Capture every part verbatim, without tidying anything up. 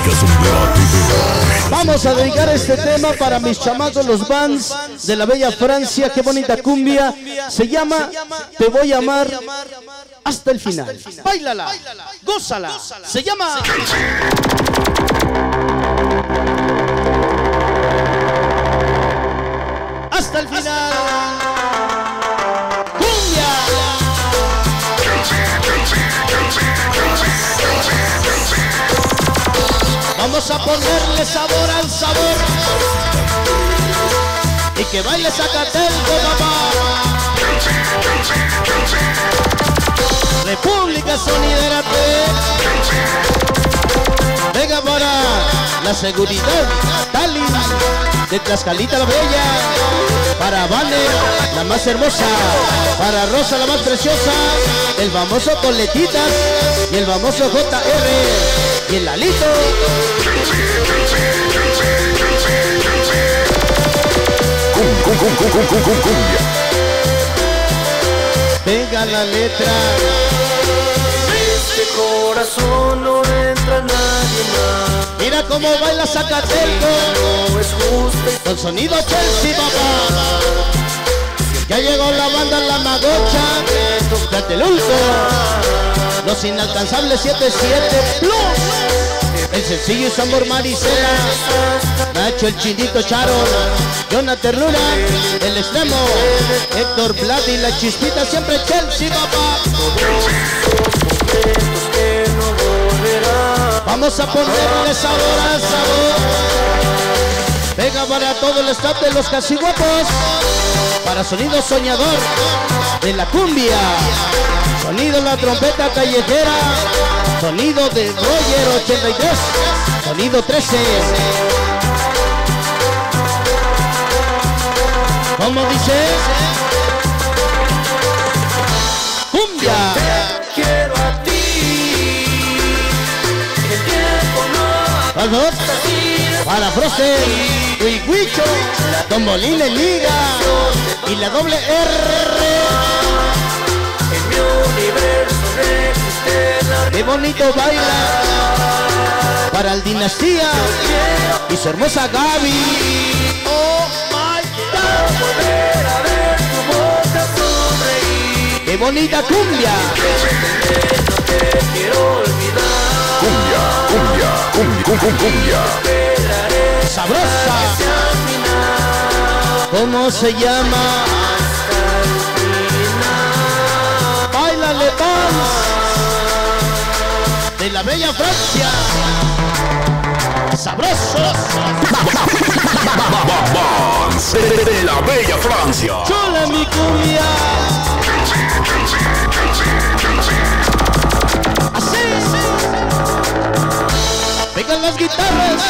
Vamos a dedicar este tema para mis chamacos, los bands de la bella Francia. Qué bonita cumbia. Se llama Te voy a amar hasta el final. Báilala, gózala. Se llama Hasta el final. ¡Cumbia! Vamos a ponerle sabor al sabor y que baile Zacatelco, papá. República Sonidera T V. Venga para la seguridad, Tali de Tlaxcalita la Bella, para Vane, la más hermosa, para Rosa, la más preciosa, el famoso Coletitas y el famoso J R y el Lalito. Cum, cum, cum, cum, cum, cum, cum, cumbia. Venga la letra. Este corazón no entra nadie más. Mira cómo baila Zacatelco. No es justo. Con sonido Chelsea, papá. Ya llegó la banda La Magocha, Tlatelolco, los inalcanzables siete siete Plus, el sencillo es Amor Maricela, Nacho el Chinito Charo, Jonathan Luna, el extremo, Héctor Vlad y la Chispita, siempre Chelsea, papá. Vamos a ponerle sabor al sabor. Venga para todo el staff de los Casiguapos, para sonido soñador de la cumbia, sonido la trompeta callejera, sonido de Roger ochenta y tres, sonido trece. ¿Cómo dice? Cumbia. Te quiero a ti. El tiempo no. Por favor, para Froster, Huicho, Don Molina Liga y la doble R. En mi universo no existe la. Qué bonito baila para el Dinastía y su hermosa Gaby. Oh my God. Volver a ver tu boca sonreír. Qué bonita cumbia. No te quiero olvidar. Cumbia, cumbia, cumbia, cum, cum, cumbia. Sabrosa. ¿Cómo se llama? Báilale Paz de la bella Francia. Sabroso. Vans de la bella Francia. Chula mi cumbia. Así. Vengan las guitarras.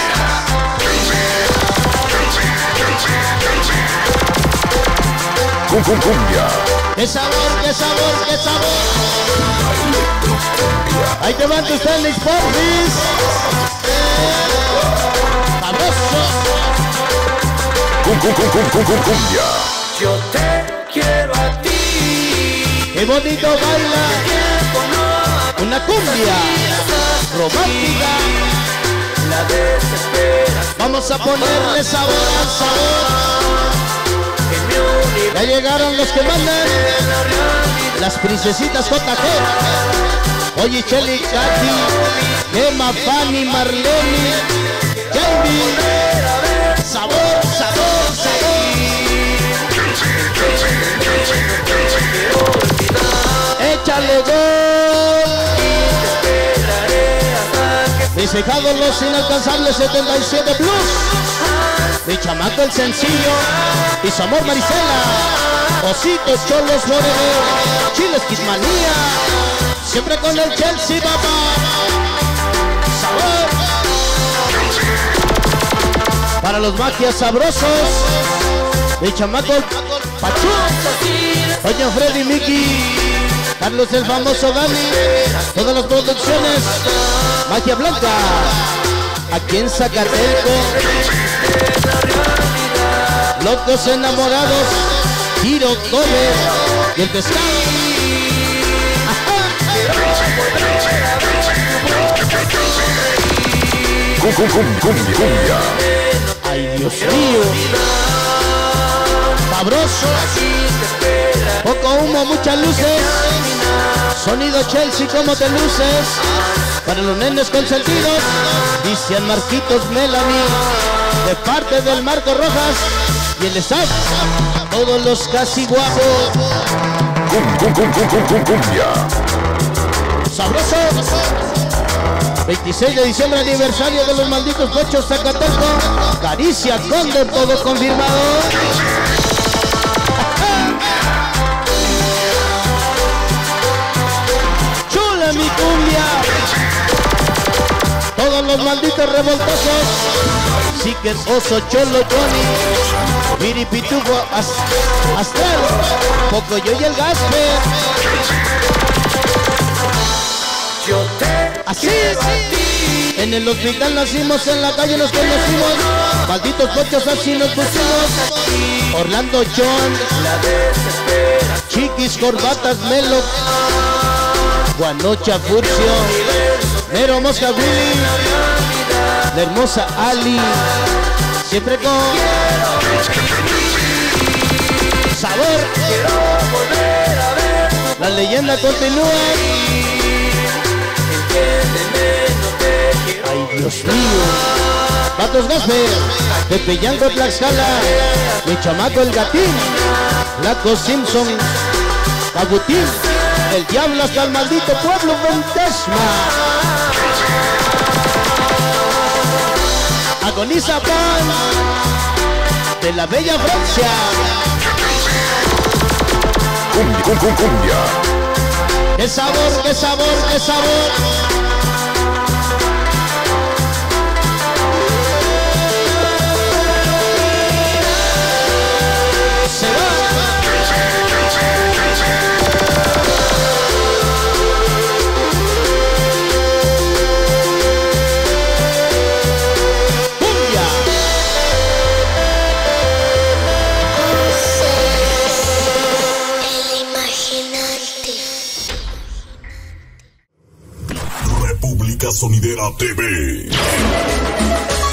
Cum, cum, cumbia. ¡Qué sabor, qué sabor, qué sabor! Ahí te van tus tenis, porfis. ¡Sabroso! Cum, cum, cum, cum, cum, cum, cumbia. Yo te quiero a ti. ¡Qué bonito baila! Una cumbia romántica. La desesperas. Vamos a ponerle sabor al sabor. Ya llegaron los que mandan, las princesitas J G, Oye Cheli, Katy, Emma, Fanny, Marlene, Jamie. Sabor, sabor, sabor. Échale gol. Mis hijados los inalcanzables setenta y siete Plus. Mi chamaco el sencillo y su amor Maricela, Ositos, Cholos, Moreno, Chiles, Quismanía, siempre con el Chelsea, papá. Sabor. Para los magias sabrosos, mi chamaco Pachú, Doña Freddy, Miki, Carlos el famoso Dani, todas las producciones, Magia Blanca, aquí en Zacatelco. Locos enamorados, Giro Gómez y el pescado. Cumbia. Ay, Dios mío. Sabroso. Poco humo, muchas luces. Sonido Chelsea, ¿cómo te luces? Para los nenes consentidos, Cristian Marquitos Melanie, de parte del Marco Rojas y el staff, todos los casi guapos. Cumbia. Sabroso. veintiséis de diciembre, aniversario de los malditos Pochos Zacateco. Caricia Conde, todo confirmado. Chula mi cumbia. Todos los malditos revoltosos. Siker, Oso, Cholo, Johnny, Miri, Pitufo, Astral, Pocoyo y el Gasper. Así es. En el hospital nacimos, en la calle nos conocimos. Malditos Pochos, así nos pusimos. Orlando John, Chiquis, Corbatas, Melo, Guanocha, Furcio, Mero, Mosca, Willy, la hermosa Ali, siempre con sabor. La leyenda continúa. Ay, Dios mío. Patos Gasper, Pepe Yango, Tlaxcala, mi chamaco el Gatín, Laco Simpson, Cabutín, el diablo hasta el maldito pueblo fantasma. Agoniza Pan, de la bella Francia. Cumbia. ¡Qué sabor, qué sabor, qué sabor! Se va. ¡Cumbia! El imaginante. República Sonidera T V.